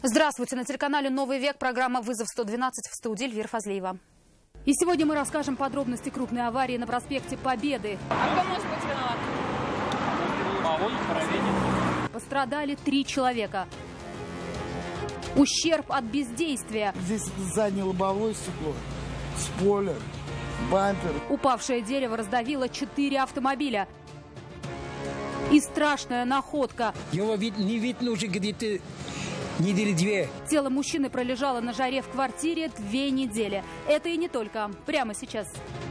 Здравствуйте! На телеканале «Новый век» программа «Вызов 112», в студии Эльвира Фазлиева. И сегодня мы расскажем подробности крупной аварии на проспекте Победы. А кто может быть виноват? Пострадали 3 человека. Ущерб от бездействия. Здесь заднее лобовое стекло, спойлер, бампер. Упавшее дерево раздавило 4 автомобиля. И страшная находка. Его не видно уже где-то недели 2. Тело мужчины пролежало на жаре в квартире 2 недели. Это и не только. Прямо сейчас.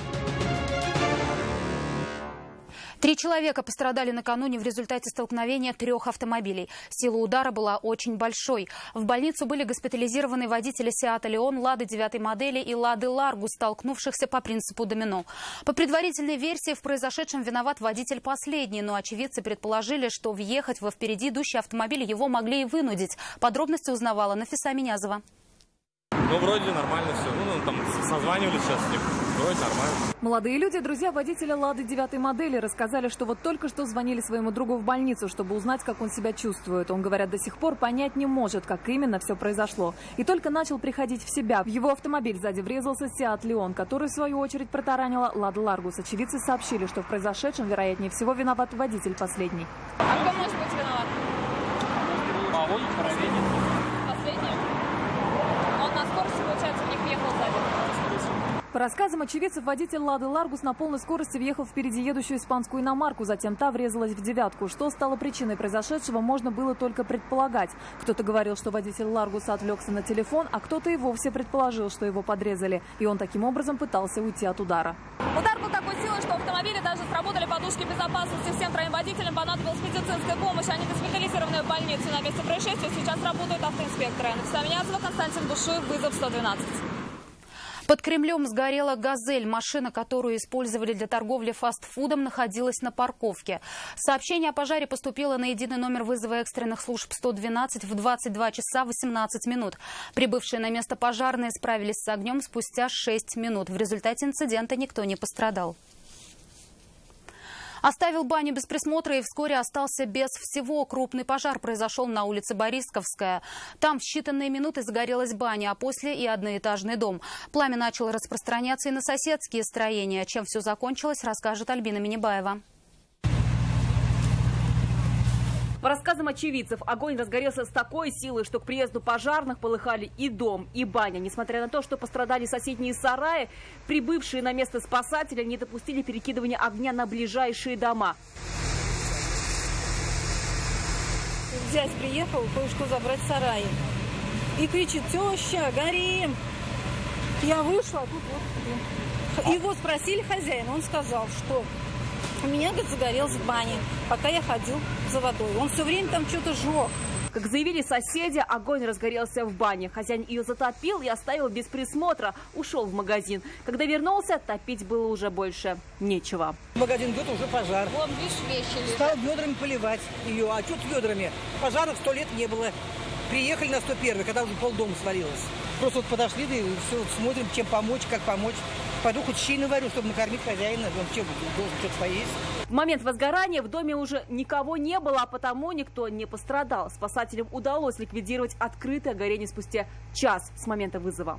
3 человека пострадали накануне в результате столкновения 3 автомобилей. Сила удара была очень большой. В больницу были госпитализированы водители Seat Leon, Лады 9 модели и Лады Largus, столкнувшихся по принципу домино. По предварительной версии, в произошедшем виноват водитель последний, но очевидцы предположили, что въехать во впереди идущий автомобиль его могли и вынудить. Подробности узнавала Нафиса Минязова. Ну, вроде нормально все. Ну, там созванивались сейчас с ним. Вроде нормально. Молодые люди, друзья водителя Лады 9 модели, рассказали, что вот только что звонили своему другу в больницу, чтобы узнать, как он себя чувствует. Он, говорят, до сих пор понять не может, как именно все произошло. И только начал приходить в себя. В его автомобиль сзади врезался Seat Leon, который, в свою очередь, протаранила Лада Largus. Очевидцы сообщили, что в произошедшем, вероятнее всего, виноват водитель последний. А кто может быть виноват? Последний? Он на скорости, получается, в них въехал сзади. По рассказам очевидцев, водитель Лады Largus на полной скорости въехал впереди едущую испанскую иномарку, затем та врезалась в 9-ку. Что стало причиной произошедшего, можно было только предполагать. Кто-то говорил, что водитель Largus отвлекся на телефон, а кто-то и вовсе предположил, что его подрезали. И он таким образом пытался уйти от удара. Удар был такой силой, что в автомобиле даже сработали подушки безопасности. Всем 3 водителям понадобилась медицинская помощь. Они госпитализированы в больницу. На месте происшествия сейчас работают автоинспекторы. Нафиса Минязова, Константин Бушуев, Вызов 112. Под Кремлем сгорела «Газель». Машина, которую использовали для торговли фастфудом, находилась на парковке. Сообщение о пожаре поступило на единый номер вызова экстренных служб 112 в 22 часа 18 минут. Прибывшие на место пожарные справились с огнем спустя 6 минут. В результате инцидента никто не пострадал. Оставил баню без присмотра и вскоре остался без всего. Крупный пожар произошел на улице Борисковская. Там в считанные минуты загорелась баня, а после и одноэтажный дом. Пламя начало распространяться и на соседские строения. Чем все закончилось, расскажет Альбина Минибаева. По рассказам очевидцев, огонь разгорелся с такой силой, что к приезду пожарных полыхали и дом, и баня. Несмотря на то, что пострадали соседние сараи, прибывшие на место спасатели не допустили перекидывания огня на ближайшие дома. Зять приехал кое-что забрать в сарае. И кричит: теща, горим! Я вышла, а тут вот. Его спросили хозяина, он сказал, что у меня, говорит, загорелась баня, пока я ходил за водой. Он все время там что-то жег. Как заявили соседи, огонь разгорелся в бане. Хозяин ее затопил и оставил без присмотра. Ушел в магазин. Когда вернулся, топить было уже больше нечего. В магазин идет уже пожар. Вон, видишь, вещи лежат. Стал ведрами поливать ее. А что с ведрами? Пожаров 100 лет не было. Приехали на 101-й, когда уже полдома свалилось. Просто вот подошли, да и все, смотрим, чем помочь, как помочь. Пойду хоть щи наварю, чтобы накормить хозяина. Он что, должен что-то поесть. В момент возгорания в доме уже никого не было, а потому никто не пострадал. Спасателям удалось ликвидировать открытое горение спустя час с момента вызова.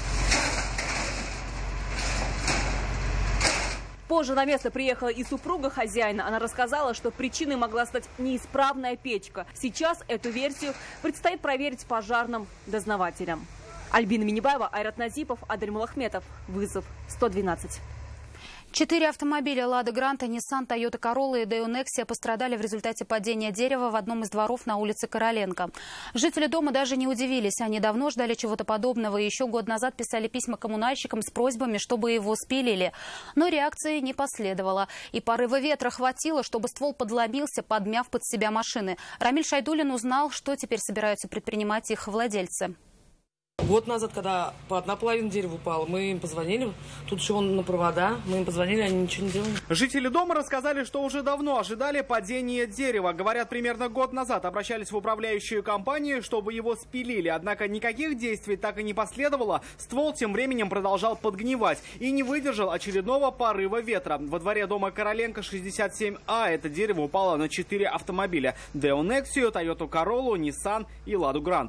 Позже на место приехала и супруга хозяина. Она рассказала, что причиной могла стать неисправная печка. Сейчас эту версию предстоит проверить пожарным дознавателям. Альбина Минибаева, Айрат Назипов, Адель Мулахметов. Вызов 112. 4 автомобиля «Лада Гранта», Nissan, Toyota Corolla и Daewoo Nexia пострадали в результате падения дерева в одном из дворов на улице Короленко. Жители дома даже не удивились. Они давно ждали чего-то подобного и еще год назад писали письма коммунальщикам с просьбами, чтобы его спилили. Но реакции не последовало. И порыва ветра хватило, чтобы ствол подломился, подмяв под себя машины. Рамиль Шайдулин узнал, что теперь собираются предпринимать их владельцы. Год назад, когда по одна половина дерева упала, мы им позвонили, тут еще он на провода, мы им позвонили, они ничего не делали. Жители дома рассказали, что уже давно ожидали падения дерева. Говорят, примерно год назад обращались в управляющую компанию, чтобы его спилили. Однако никаких действий так и не последовало. Ствол тем временем продолжал подгнивать и не выдержал очередного порыва ветра. Во дворе дома Короленко 67А это дерево упало на 4 автомобиля. Daewoo Nexia, Toyota Corolla, Nissan и Ладу Гранта.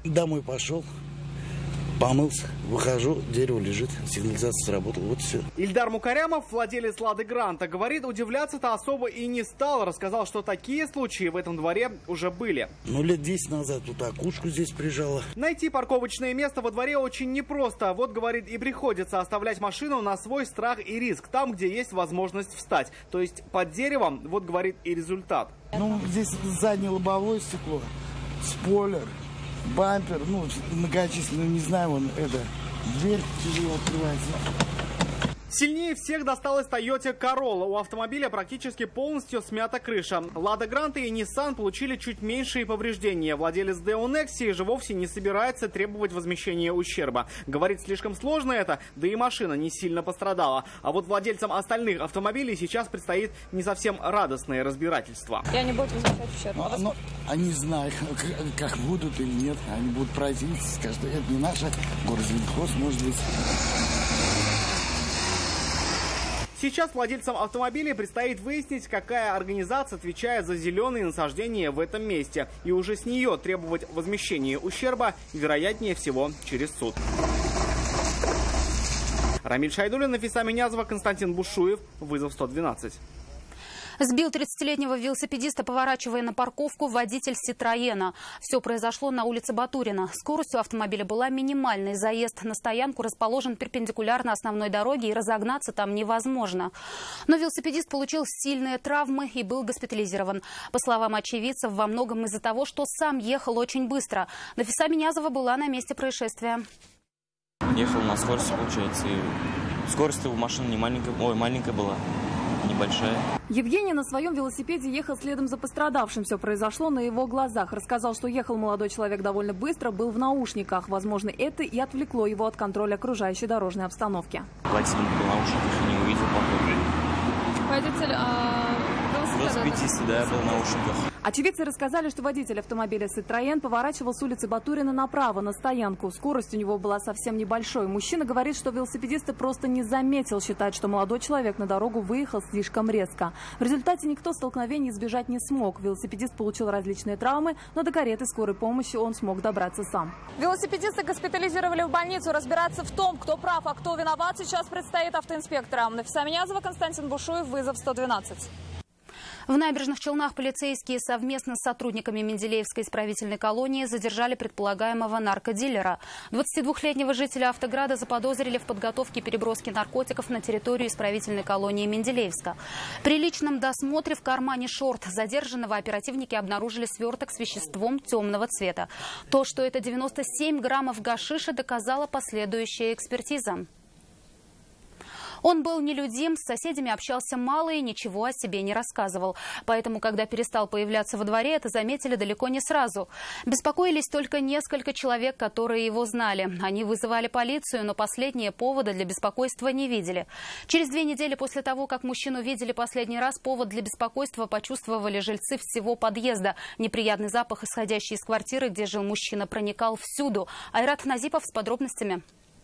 домой пошел, помылся, выхожу, дерево лежит, сигнализация сработала, вот все. Ильдар Мукарямов, владелец «Лады Гранта», говорит, удивляться-то особо и не стал. Рассказал, что такие случаи в этом дворе уже были. Ну, лет 10 назад тут окушку здесь прижала. Найти парковочное место во дворе очень непросто. Вот, говорит, и приходится оставлять машину на свой страх и риск, там, где есть возможность встать. То есть под деревом, вот, говорит, и результат. Ну, здесь заднее лобовое стекло, спойлер, бампер, ну, многочисленные, не знаю, вон это, дверь тяжело открывается. Сильнее всех досталась Toyota Corolla. У автомобиля практически полностью смята крыша. Лада Гранта и Nissan получили чуть меньшие повреждения. Владелец Deo Nexia же вовсе не собирается требовать возмещения ущерба. Говорит, слишком сложно это, да и машина не сильно пострадала. А вот владельцам остальных автомобилей сейчас предстоит не совсем радостное разбирательство. И они будут возмещать ущерб. Ну, они знают, как будут или нет. Они будут противиться, скажут, что это не наша, город-землехоз, может быть. Сейчас владельцам автомобилей предстоит выяснить, какая организация отвечает за зеленые насаждения в этом месте. И уже с нее требовать возмещения ущерба, вероятнее всего, через суд. Рамиль Шайдуллин, Нафиса Минязова, Константин Бушуев. Вызов 112. Сбил 30-летнего велосипедиста, поворачивая на парковку, водитель «Ситроена». Все произошло на улице Батурина. Скорость у автомобиля была минимальной. Заезд на стоянку расположен перпендикулярно основной дороге, и разогнаться там невозможно. Но велосипедист получил сильные травмы и был госпитализирован. По словам очевидцев, во многом из-за того, что сам ехал очень быстро. Нафиса Минязова была на месте происшествия. Ехал на скорости, получается, и скорость у машины не маленькая, маленькая была. Небольшая. Евгений на своем велосипеде ехал следом за пострадавшим. Все произошло на его глазах. Рассказал, что ехал молодой человек довольно быстро, был в наушниках. Возможно, это и отвлекло его от контроля окружающей дорожной обстановки. Водитель был в наушниках и не увидел походу. Водитель велосипедист, да, был в наушниках. Очевидцы рассказали, что водитель автомобиля «Ситроен» поворачивал с улицы Батурина направо, на стоянку. Скорость у него была совсем небольшой. Мужчина говорит, что велосипедиста просто не заметил, считает, что молодой человек на дорогу выехал слишком резко. В результате никто столкновений избежать не смог. Велосипедист получил различные травмы, но до кареты скорой помощи он смог добраться сам. Велосипедиста госпитализировали в больницу. Разбираться в том, кто прав, а кто виноват, сейчас предстоит автоинспекторам. Нафиса Минязова, Константин Бушуев, вызов 112. В Набережных Челнах полицейские совместно с сотрудниками Менделеевской исправительной колонии задержали предполагаемого наркодилера. 22-летнего жителя Автограда заподозрили в подготовке переброски наркотиков на территорию исправительной колонии Менделеевска. При личном досмотре в кармане шорт задержанного оперативники обнаружили сверток с веществом темного цвета. То, что это 97 граммов гашиша, доказала последующая экспертиза. Он был нелюдим, с соседями общался мало и ничего о себе не рассказывал. Поэтому, когда перестал появляться во дворе, это заметили далеко не сразу. Беспокоились только несколько человек, которые его знали. Они вызывали полицию, но последние повода для беспокойства не видели. Через 2 недели после того, как мужчину видели последний раз, повод для беспокойства почувствовали жильцы всего подъезда. Неприятный запах, исходящий из квартиры, где жил мужчина, проникал всюду. Айрат Назипов с подробностями.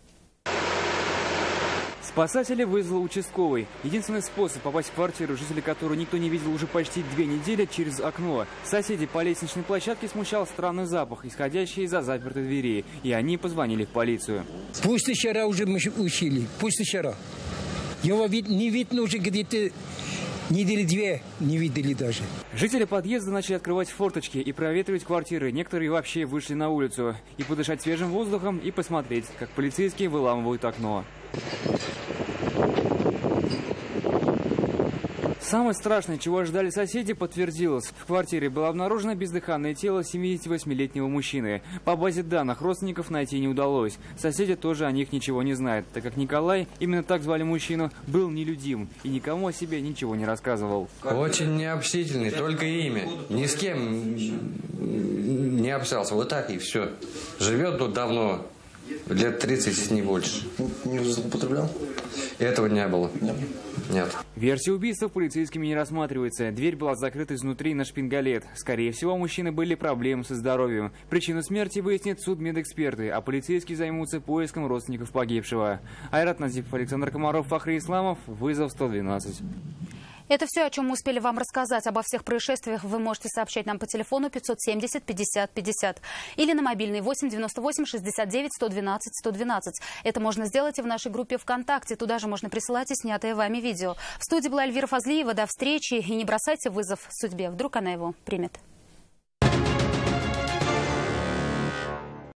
Спасатели вызвал участковый. Единственный способ попасть в квартиру, жители которой никто не видел уже почти 2 недели, через окно. Соседей по лестничной площадке смущал странный запах, исходящий из-за запертой двери. И они позвонили в полицию. Пусть вчера уже мы учили, пусть вчера. Его не видно уже где-то недели 2 не видели даже. Жители подъезда начали открывать форточки и проветривать квартиры. Некоторые вообще вышли на улицу. И подышать свежим воздухом, и посмотреть, как полицейские выламывают окно. Самое страшное, чего ожидали соседи, подтвердилось. В квартире было обнаружено бездыханное тело 78-летнего мужчины. По базе данных родственников найти не удалось. Соседи тоже о них ничего не знают, так как Николай, именно так звали мужчину, был нелюдим и никому о себе ничего не рассказывал. Очень необщительный, только имя. Ни с кем не общался. Вот так и все. Живет тут давно. Лет 30, не больше. Не злоупотреблял? Этого не было. Нет. Версия убийства полицейскими не рассматривается. Дверь была закрыта изнутри на шпингалет. Скорее всего, у мужчины были проблемы со здоровьем. Причину смерти выяснят судмедэксперты, а полицейские займутся поиском родственников погибшего. Айрат Назипов, Александр Комаров, Фахри Исламов. Вызов 112. Это все, о чем мы успели вам рассказать. Обо всех происшествиях вы можете сообщать нам по телефону 570 50 50 или на мобильный 8 98 69 112 112. Это можно сделать и в нашей группе ВКонтакте. Туда же можно присылать и снятые вами видео. В студии была Эльвира Фазлиева. До встречи. И не бросайте вызов судьбе. Вдруг она его примет.